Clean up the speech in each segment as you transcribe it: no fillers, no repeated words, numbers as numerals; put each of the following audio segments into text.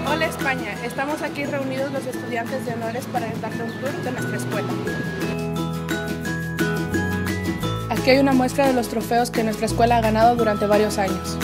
Hola España, estamos aquí reunidos los estudiantes de honores para darte un tour de nuestra escuela. Aquí hay una muestra de los trofeos que nuestra escuela ha ganado durante varios años.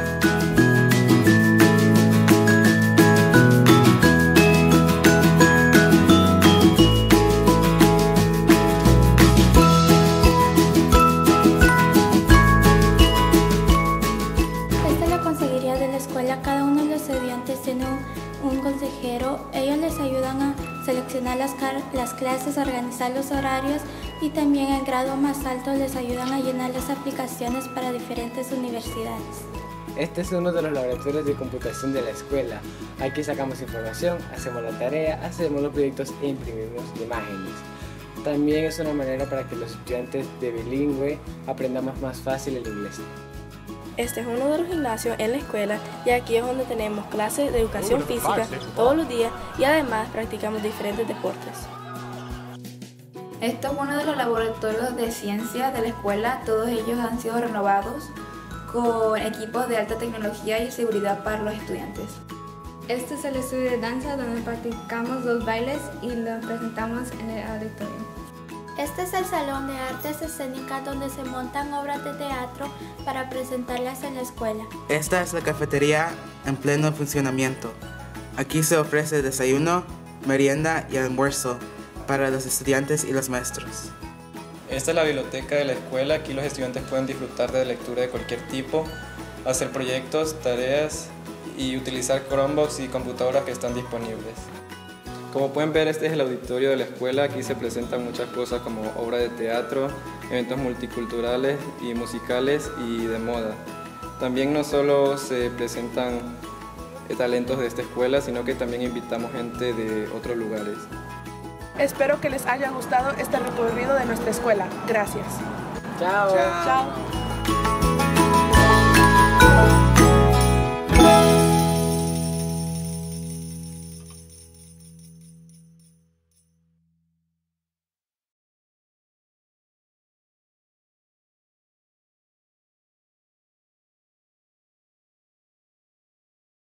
De la escuela, cada uno de los estudiantes tiene un consejero. Ellos les ayudan a seleccionar las clases, organizar los horarios y también en el grado más alto les ayudan a llenar las aplicaciones para diferentes universidades. Este es uno de los laboratorios de computación de la escuela. Aquí sacamos información, hacemos la tarea, hacemos los proyectos e imprimimos imágenes. También es una manera para que los estudiantes de bilingüe aprendamos más fácil el inglés. Este es uno de los gimnasios en la escuela y aquí es donde tenemos clases de educación física todos los días y además practicamos diferentes deportes. Este es uno de los laboratorios de ciencia de la escuela. Todos ellos han sido renovados con equipos de alta tecnología y seguridad para los estudiantes. Este es el estudio de danza donde practicamos los bailes y los presentamos en el auditorio. Este es el salón de artes escénicas donde se montan obras de teatro para presentarlas en la escuela. Esta es la cafetería en pleno funcionamiento. Aquí se ofrece desayuno, merienda y almuerzo para los estudiantes y los maestros. Esta es la biblioteca de la escuela. Aquí los estudiantes pueden disfrutar de lectura de cualquier tipo, hacer proyectos, tareas y utilizar Chromebox y computadoras que están disponibles. Como pueden ver, este es el auditorio de la escuela. Aquí se presentan muchas cosas como obras de teatro, eventos multiculturales y musicales y de moda. También no solo se presentan talentos de esta escuela, sino que también invitamos gente de otros lugares. Espero que les haya gustado este recorrido de nuestra escuela. Gracias. Chao. Chao.